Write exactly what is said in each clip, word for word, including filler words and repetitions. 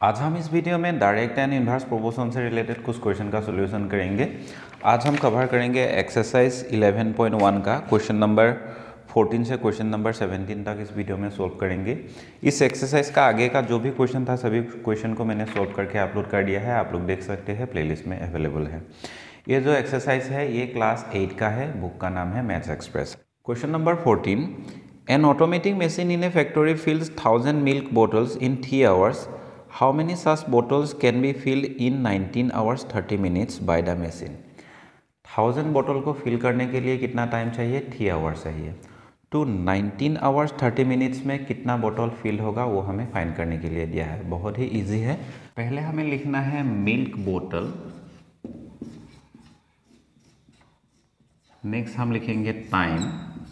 आज हम इस वीडियो में डायरेक्ट एंड इनवर्स प्रोपोर्शन से रिलेटेड कुछ क्वेश्चन का सॉल्यूशन करेंगे। आज हम कवर करेंगे एक्सरसाइज इलेवन पॉइंट वन का क्वेश्चन नंबर फोर्टीन से क्वेश्चन नंबर सेवनटीन तक इस वीडियो में सोल्व करेंगे। इस एक्सरसाइज का आगे का जो भी क्वेश्चन था सभी क्वेश्चन को मैंने सोल्व करके अपलोड कर दिया है, आप लोग देख सकते हैं, प्लेलिस्ट में अवेलेबल है। ये जो एक्सरसाइज है ये क्लास एट का है, बुक का नाम है maths express. Question number fourteen, an automatic machine in a factory fills thousand milk bottles in three hours. How many such bottles can be filled in nineteen hours thirty minutes by the machine? Thousand बोतल को fill करने के लिए कितना time चाहिए? Three hours चाहिए। तो nineteen hours thirty minutes में कितना बोतल फिल होगा वो हमें फाइंड करने के लिए दिया है। बहुत ही इजी है। पहले हमें लिखना है मिल्क बोतल, नेक्स्ट हम लिखेंगे टाइम।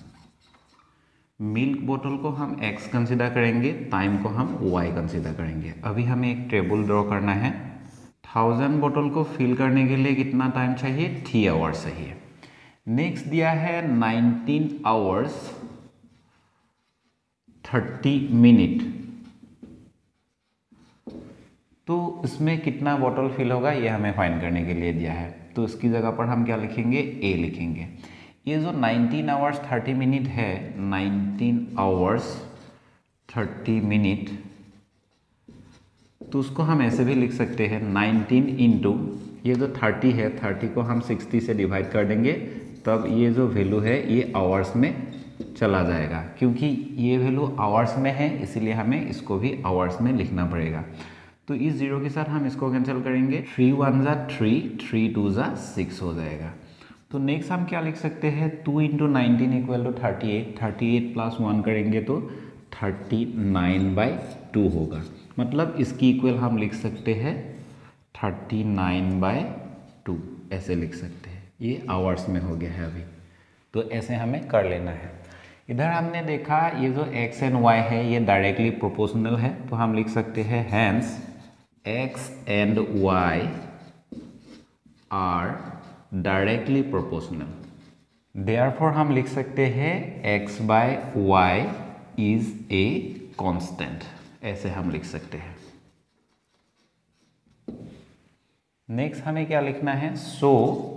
मिल्क बोतल को हम x कंसीडर करेंगे, टाइम को हम y कंसीडर करेंगे। अभी हमें एक टेबल ड्रॉ करना है। थाउजेंड बोतल को फिल करने के लिए कितना टाइम चाहिए? थ्री आवर्स चाहिए। नेक्स्ट दिया है नाइनटीन आवर्स थर्टी मिनट, तो इसमें कितना बोतल फिल होगा ये हमें फाइंड करने के लिए दिया है। तो इसकी जगह पर हम क्या लिखेंगे? a लिखेंगे। ये जो नाइनटीन आवर्स थर्टी मिनट है, नाइनटीन आवर्स थर्टी मिनट, तो उसको हम ऐसे भी लिख सकते हैं नाइनटीन इंटू ये जो थर्टी है, थर्टी को हम सिक्सटी से डिवाइड कर देंगे, तब ये जो वैल्यू है ये आवर्स में चला जाएगा। क्योंकि ये वैल्यू आवर्स में है इसीलिए हमें इसको भी आवर्स में लिखना पड़ेगा। तो इस जीरो के साथ हम इसको कैंसिल करेंगे, थ्री वन ज़ा थ्री, थ्री टू ज़ा सिक्स हो जाएगा। तो नेक्स्ट हम क्या लिख सकते हैं? Two into nineteen equal to thirty eight, thirty eight plus one करेंगे तो थर्टी नाइन बाई टू होगा। मतलब इसकी इक्वल हम लिख सकते हैं थर्टी नाइन बाई टू, ऐसे लिख सकते हैं। ये आवर्स में हो गया है अभी, तो ऐसे हमें कर लेना है। इधर हमने देखा ये जो x एंड y है ये डायरेक्टली प्रोपोर्शनल है, तो हम लिख सकते हैं hence x and y are directly proportional. Therefore हम लिख सकते हैं x by y is a constant, ऐसे हम लिख सकते हैं। नेक्स्ट हमें क्या लिखना है? So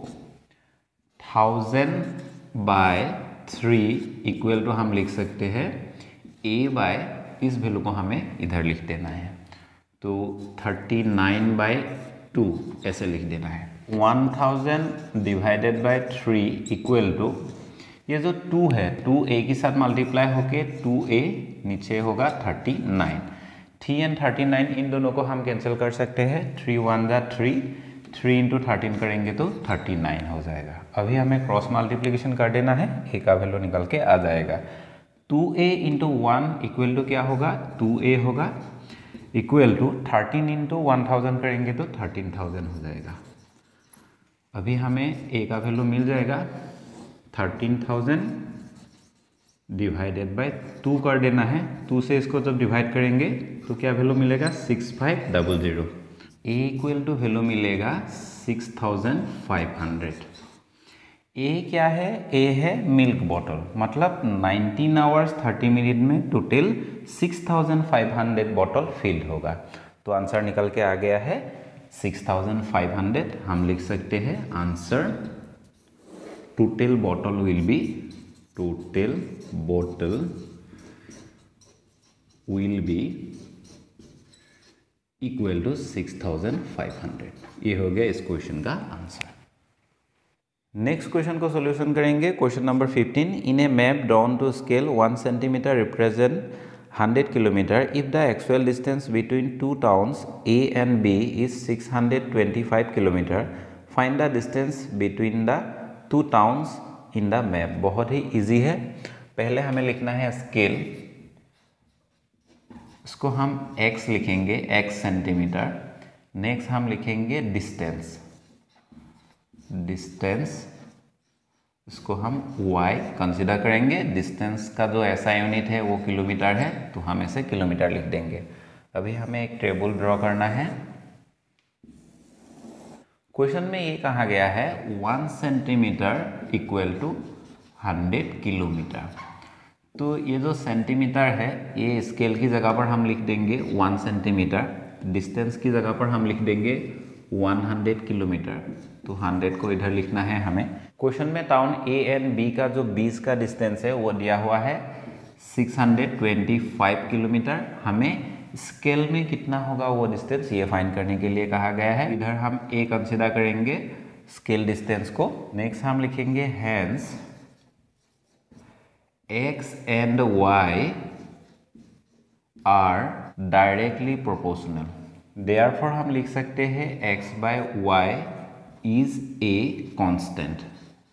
thousand by three equal to हम लिख सकते हैं a बाय, इस वैल्यू को हमें इधर लिख देना है, तो थर्टी नाइन बाई टू ऐसे लिख देना है। One thousand divided by three equal to ये जो टू है, टू ए के साथ मल्टीप्लाई होके टू ए नीचे होगा thirty nine. Three and thirty nine इन दोनों को हम कैंसिल कर सकते हैं, थ्री वन ज़ा थ्री, थ्री इंटू थर्टीन करेंगे तो थर्टी नाइन हो जाएगा। अभी हमें क्रॉस मल्टीप्लीकेशन कर देना है, ए का वैल्यू निकल के आ जाएगा। Two a into one equal to क्या होगा? टू ए होगा, equal to thirteen into one thousand करेंगे तो थर्टीन थाउजेंड हो जाएगा। अभी हमें ए का वैल्यू मिल जाएगा thirteen thousand divided by two कर देना है। टू से इसको जब डिवाइड करेंगे तो क्या वैल्यू मिलेगा? Six five double zero. A equal to value मिलेगा six thousand five hundred. A क्या है? ए है मिल्क बॉटल, मतलब नाइनटीन आवर्स थर्टी मिनट में total six thousand five hundred bottle fill होगा। तो आंसर निकल के आ गया है सिक्स थाउजेंड फाइव हंड्रेड। हम लिख सकते हैं answer total bottle will be, total bottle will be equal to six thousand five hundred. ये हो गया इस क्वेश्चन का आंसर। नेक्स्ट क्वेश्चन को सॉल्यूशन करेंगे। Question number fifteen, in a map drawn to scale one centimetre represent hundred kilometre, if the actual distance between two towns A and B is six hundred twenty-five kilometer, find the distance between the two towns in the map। बहुत ही easy है। पहले हमें लिखना है scale, इसको हम x लिखेंगे, x centimetre. Next हम लिखेंगे डिस्टेंस, डिस्टेंस इसको हम y कंसिडर करेंगे। डिस्टेंस का जो ऐसा यूनिट है वो किलोमीटर है, तो हम इसे किलोमीटर लिख देंगे। अभी हमें एक टेबल ड्रॉ करना है। क्वेश्चन में ये कहा गया है one centimetre equal to hundred kilometre. तो ये जो सेंटीमीटर है ये स्केल की जगह पर हम लिख देंगे वन सेंटीमीटर। डिस्टेंस की जगह पर हम लिख देंगे सौ किलोमीटर। तो सौ को इधर लिखना है हमें। क्वेश्चन में टाउन ए एंड बी का जो बीस का डिस्टेंस है वो दिया हुआ है छह सौ पच्चीस किलोमीटर। हमें स्केल में कितना होगा वो डिस्टेंस ये फाइंड करने के लिए कहा गया है। इधर हम ए कंसीडर करेंगे स्केल डिस्टेंस को। नेक्स्ट हम लिखेंगे hence x and y are directly proportional. Therefore हम लिख सकते हैं x by y is a constant.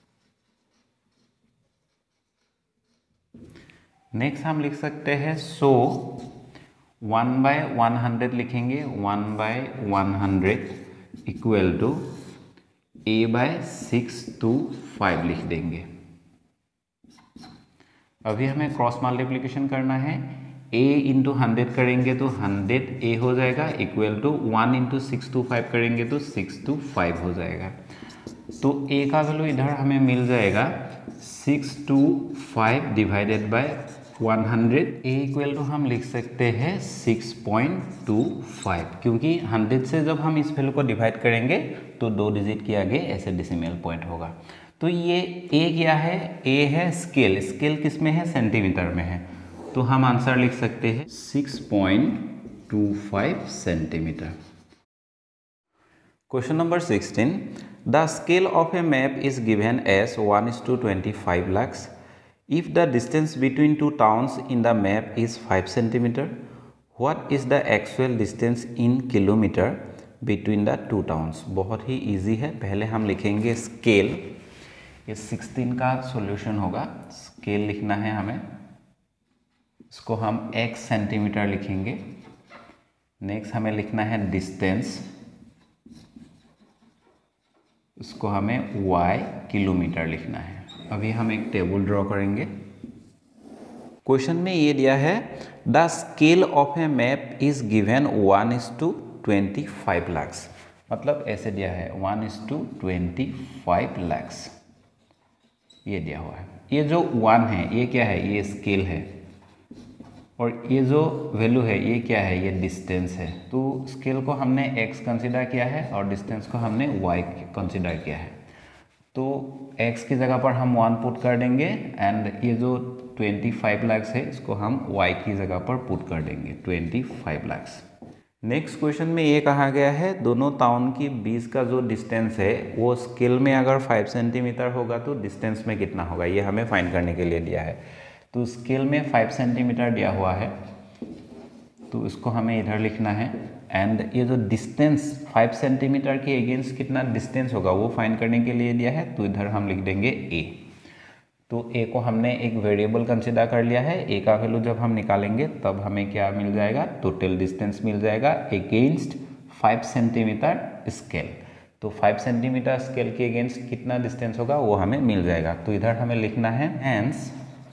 Next हम लिख सकते हैं so one by one hundred लिखेंगे, one by one hundred equal to a by six two five लिख देंगे। अभी हमें क्रॉस मल्टीप्लिकेशन करना है। a इंटू हंड्रेड करेंगे तो हंड्रेड ए हो जाएगा equal to one into six two five करेंगे तो सिक्स टू फाइव हो जाएगा। तो a का वैल्यू इधर हमें मिल जाएगा six two five divided by one hundred. a equal to हम लिख सकते हैं सिक्स पॉइंट टू फाइव, क्योंकि हंड्रेड से जब हम इस वैल्यू को डिवाइड करेंगे तो दो डिजिट के आगे ऐसे डेसिमल पॉइंट होगा। तो ये a क्या है? a है स्केल। स्केल किस में है? सेंटीमीटर में है। तो हम आंसर लिख सकते हैं six point two five centimetre. Question number sixteen, the scale of a map is given as one is to twenty five lakhs. If the distance between two towns in the map is five centimetre, what is the actual distance in kilometre between the two towns. बहुत ही easy है। पहले हम लिखेंगे scale. ये sixteen का solution होगा। Scale लिखना है हमें, इसको हम x सेंटीमीटर लिखेंगे। नेक्स्ट हमें लिखना है डिस्टेंस, इसको हमें y किलोमीटर लिखना है। अभी हम एक टेबल ड्रॉ करेंगे। क्वेश्चन में ये दिया है the scale of a map is given one is to twenty five lakhs. मतलब ऐसे दिया है one is to twenty five lakhs, ये दिया हुआ है। ये जो वन है ये क्या है? ये स्केल है। और ये जो वैल्यू है ये क्या है? ये डिस्टेंस है। तो स्केल को हमने x कंसीडर किया है और डिस्टेंस को हमने y कंसीडर किया है। तो x की जगह पर हम वन पुट कर देंगे एंड ये जो ट्वेंटी फाइव लैक्स है इसको हम y की जगह पर पुट कर देंगे twenty five lakhs. Next question में ये कहा गया है दोनों टाउन की बीस का जो डिस्टेंस है वो स्केल में अगर फाइव सेंटीमीटर होगा तो डिस्टेंस में कितना होगा, ये हमें फाइंड करने के लिए दिया है। तो स्केल में फाइव सेंटीमीटर दिया हुआ है तो इसको हमें इधर लिखना है एंड ये जो डिस्टेंस फाइव सेंटीमीटर के अगेंस्ट कितना डिस्टेंस होगा वो फाइंड करने के लिए दिया है। तो इधर हम लिख देंगे a। तो a को हमने एक वेरिएबल कंसिडर कर लिया है। a का वैल्यू जब हम निकालेंगे तब हमें क्या मिल जाएगा? टोटल डिस्टेंस मिल जाएगा अगेंस्ट फाइव सेंटीमीटर स्केल। तो फाइव सेंटीमीटर स्केल के अगेंस्ट कितना डिस्टेंस होगा वो हमें मिल जाएगा। तो इधर हमें लिखना है hence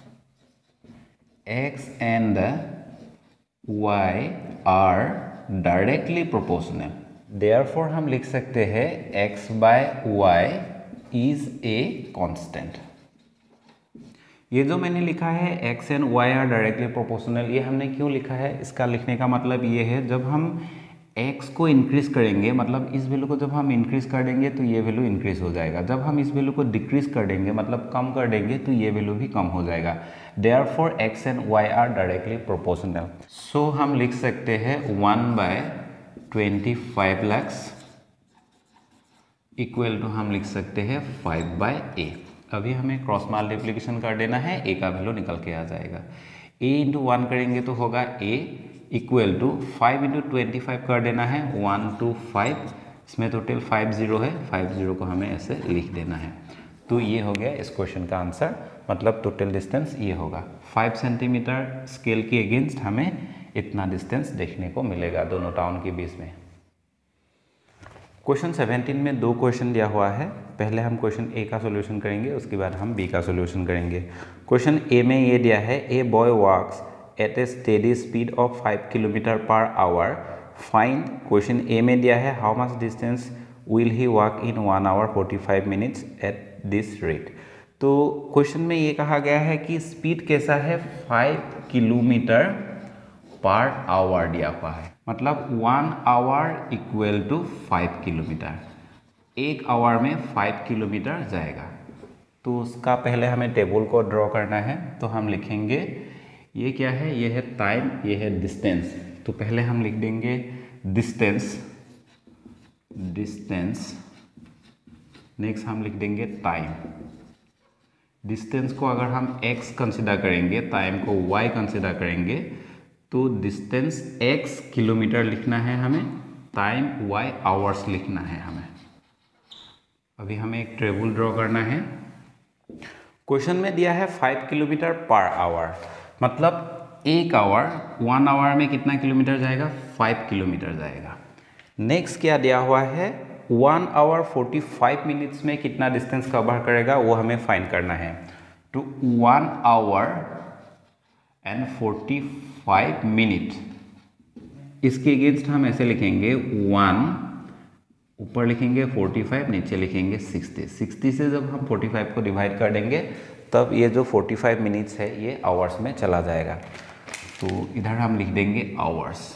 x and y are directly proportional। Therefore हम लिख सकते हैं x by y is a constant। ये जो मैंने लिखा है x and y are directly proportional, ये हमने क्यों लिखा है? इसका लिखने का मतलब ये है जब हम x को इंक्रीज करेंगे, मतलब इस वैल्यू को जब हम इंक्रीज कर देंगे तो ये वैल्यू इंक्रीज हो जाएगा। जब हम इस वैल्यू को डिक्रीज कर देंगे मतलब कम कर देंगे तो ये वैल्यू भी कम हो जाएगा। Therefore x and y are directly proportional। सो हम लिख सकते हैं one by twenty five lakhs equal to हम लिख सकते हैं फाइव बाय ए। अभी हमें क्रॉस मल्टीप्लिकेशन कर देना है, a का वैल्यू निकल के आ जाएगा। a इंटू वन करेंगे तो होगा a equal to five into twenty five कर देना है वन टू फाइव। इसमें टोटल फाइव जीरो है, फाइव जीरो को हमें ऐसे लिख देना है। तो ये हो गया इस क्वेश्चन का आंसर। मतलब टोटल डिस्टेंस ये होगा फाइव सेंटीमीटर स्केल के अगेंस्ट हमें इतना डिस्टेंस देखने को मिलेगा दोनों टाउन के बीच में। क्वेश्चन सेवेंटीन में दो क्वेश्चन दिया हुआ है। पहले हम क्वेश्चन ए का सॉल्यूशन करेंगे, उसके बाद हम बी का सॉल्यूशन करेंगे। क्वेश्चन ए में ये दिया है a boy walks at a steady speed of five kilometre per hour, find. Question a में दिया है how much distance will he walk in one hour forty five minutes at this rate. तो क्वेश्चन में ये कहा गया है कि स्पीड कैसा है? फाइव किलोमीटर पर आवर दिया हुआ है। मतलब one hour equal to five kilometre, एक आवर में फाइव किलोमीटर जाएगा। तो उसका पहले हमें टेबल को ड्रॉ करना है। तो हम लिखेंगे ये क्या है, ये है टाइम, ये है डिस्टेंस। तो पहले हम लिख देंगे डिस्टेंस, डिस्टेंस, नेक्स्ट हम लिख देंगे टाइम। डिस्टेंस को अगर हम x कंसिडर करेंगे, टाइम को y कंसिडर करेंगे, तो डिस्टेंस x किलोमीटर लिखना है हमें, टाइम y आवर्स लिखना है हमें। अभी हमें एक टेबल ड्रॉ करना है। क्वेश्चन में दिया है फाइव किलोमीटर पर आवर, मतलब एक आवर, वन आवर में कितना किलोमीटर जाएगा, फाइव किलोमीटर जाएगा। नेक्स्ट क्या दिया हुआ है, one hour forty five minutes में कितना डिस्टेंस कवर करेगा वो हमें फाइंड करना है। तो one hour and forty five minute, इसके अगेंस्ट हम ऐसे लिखेंगे वन, ऊपर लिखेंगे फोर्टी फाइव, नीचे लिखेंगे सिक्सटी। सिक्सटी से जब हम फोर्टी फाइव को डिवाइड कर देंगे तब ये जो फोर्टी फाइव मिनट्स है ये आवर्स में चला जाएगा। तो इधर हम लिख देंगे आवर्स।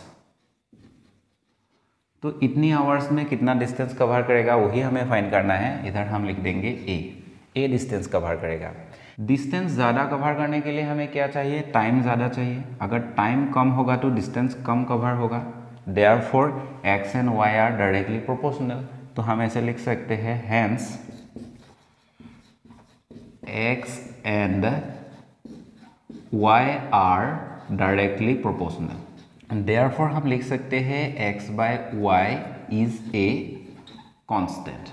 तो इतनी आवर्स में कितना डिस्टेंस कवर करेगा वही हमें फाइंड करना है। इधर हम लिख देंगे ए, ए डिस्टेंस कवर करेगा। डिस्टेंस ज़्यादा कवर करने के लिए हमें क्या चाहिए, टाइम ज़्यादा चाहिए। अगर टाइम कम होगा तो डिस्टेंस कम कवर होगा। Therefore x and y are directly proportional। तो हम ऐसे लिख सकते हैं hence x and y are directly proportional। Therefore हम लिख सकते हैं x by y is a constant।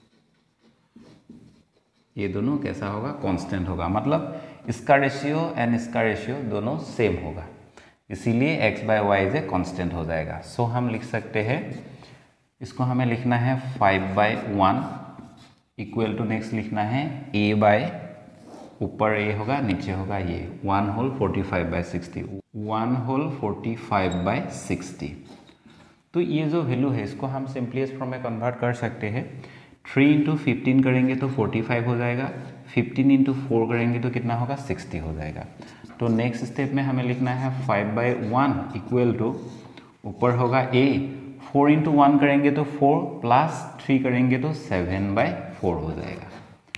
ये दोनों कैसा होगा, कांस्टेंट होगा, मतलब इसका रेशियो एंड इसका रेशियो दोनों सेम होगा, इसीलिए x by y is a constant हो जाएगा। सो so, हम लिख सकते हैं, इसको हमें लिखना है five by one equal to, next लिखना है a बाय, ऊपर a होगा नीचे होगा ये, one whole forty five by sixty, one whole forty five by sixty. तो ये जो वैल्यू है इसको हम सिंपलीस्ट फॉर्म में कन्वर्ट कर सकते हैं। थ्री इंटू फिफ्टीन करेंगे तो फोर्टी फाइव हो जाएगा, फिफ्टीन इंटू फोर करेंगे तो कितना होगा, सिक्सटी हो जाएगा। तो नेक्स्ट स्टेप में हमें लिखना है five by one equal to, ऊपर होगा a, फोर इंटू वन करेंगे तो फोर, प्लस थ्री करेंगे तो सेवन बाई फोर हो जाएगा।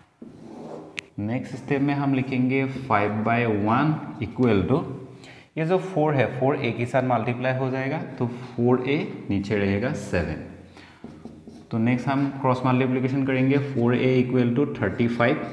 नेक्स्ट स्टेप में हम लिखेंगे five by one equal to, ये जो फोर है फोर a के साथ मल्टीप्लाई हो जाएगा तो फोर a, नीचे रहेगा सेवन। तो नेक्स्ट हम क्रॉस मल्टीप्लिकेशन करेंगे, four a equal to thirty five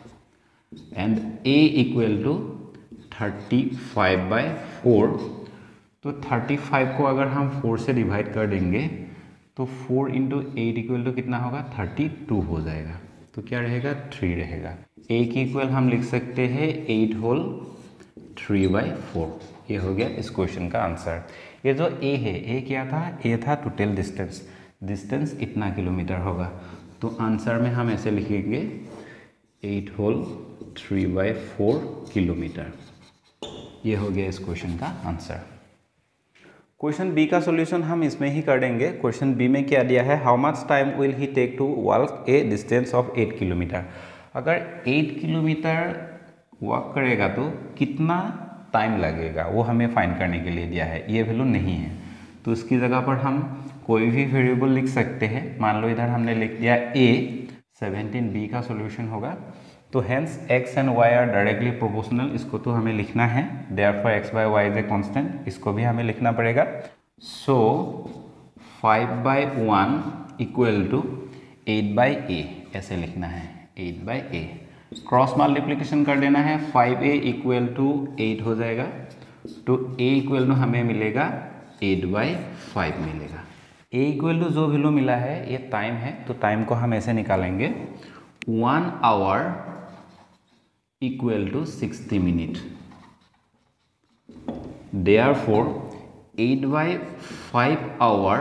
and a equal to thirty five by four. तो थर्टी फाइव को अगर हम फोर से डिवाइड कर देंगे तो four into eight equal to कितना होगा, थर्टी टू हो जाएगा। तो क्या रहेगा, थ्री रहेगा। a की इक्वल हम लिख सकते हैं eight whole three by four. ये हो गया इस क्वेश्चन का आंसर। ये जो a है, a क्या था, a था टोटल डिस्टेंस, डिस्टेंस इतना किलोमीटर होगा। तो आंसर में हम ऐसे लिखेंगे eight whole three by four kilometre. ये हो गया इस क्वेश्चन का आंसर। क्वेश्चन बी का सॉल्यूशन हम इसमें ही कर देंगे। क्वेश्चन बी में क्या दिया है, how much time will he take to walk a distance of eight kilometre. अगर एट किलोमीटर वॉक करेगा तो कितना टाइम लगेगा वो हमें फाइंड करने के लिए दिया है। ये वैल्यू नहीं है तो इसकी जगह पर हम कोई भी वेरिएबल लिख सकते हैं। मान लो इधर हमने लिख दिया a, सेवनटीन बी का सॉल्यूशन होगा। तो hence x and y are directly proportional, इसको तो हमें लिखना है। Therefore x by y is a constant, इसको भी हमें लिखना पड़ेगा। So five by one equal to eight by a, ऐसे लिखना है, eight by a. Cross multiplication कर देना है, five a equal to eight हो जाएगा। तो a इक्वल टू हमें मिलेगा एट बाई फाइव मिलेगा। a इक्वल टू जो वैल्यू मिला है ये टाइम है, तो टाइम को हम ऐसे निकालेंगे, one hour equal to sixty minute. Therefore eight by five hour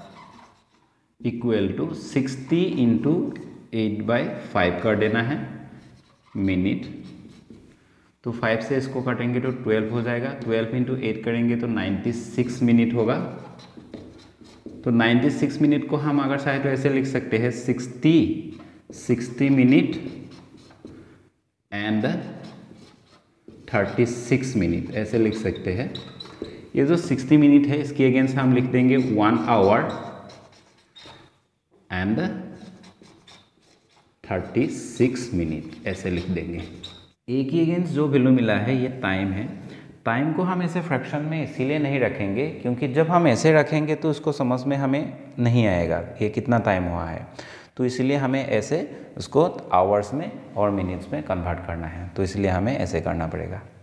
equal to sixty into eight by five कर देना है मिनट। तो फाइव से इसको काटेंगे तो ट्वेल्व हो जाएगा, ट्वेल्व इंटू एट करेंगे तो नाइन्टी सिक्स मिनट होगा। तो नाइन्टी सिक्स मिनट को हम अगर चाहे तो ऐसे लिख सकते हैं, sixty sixty minute and thirty six minute, ऐसे लिख सकते हैं। ये जो साठ मिनट है इसके अगेंस्ट हम लिख देंगे one hour and thirty six minute, ऐसे लिख देंगे। ए के अगेंस्ट जो वैल्यू मिला है ये टाइम है। टाइम को हम ऐसे फ्रैक्शन में इसीलिए नहीं रखेंगे क्योंकि जब हम ऐसे रखेंगे तो उसको समझ में हमें नहीं आएगा ये कितना टाइम हुआ है, तो इसलिए हमें ऐसे उसको आवर्स में और मिनट्स में कन्वर्ट करना है, तो इसलिए हमें ऐसे करना पड़ेगा।